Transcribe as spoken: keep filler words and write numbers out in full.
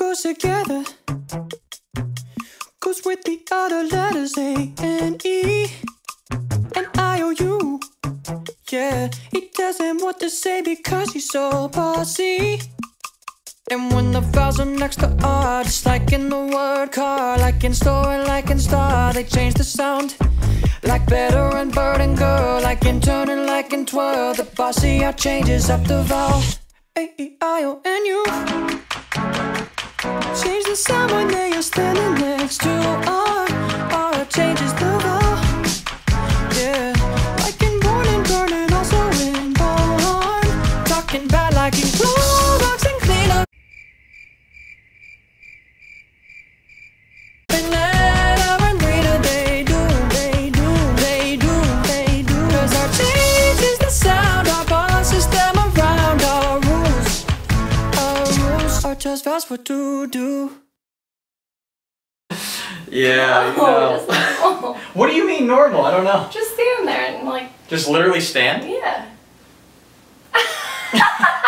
goes together, goes with the other letters A and E and I O U. Yeah, he tells him what to say because he's so bossy. And when the vowels are next to R, just like in the word car, like in store and like in star, they change the sound. Like better and bird and girl, like in turn and like in twirl, the bossy R changes up the vowel. A, E, I, O, and U. Change the sound when they are standing next to R. R changes the vowel. Yeah, like in born and burn and also in born. Talking bad like in Clorox and clean up. And letter and reader, they do, they do, they do, they do. Cause our change is the sound, our bar system around. Our rules, our rules are just vowels for to do. Yeah, No, you know. it's not normal. What do you mean normal? I don't know. Just stand there and like. Just literally stand? Yeah.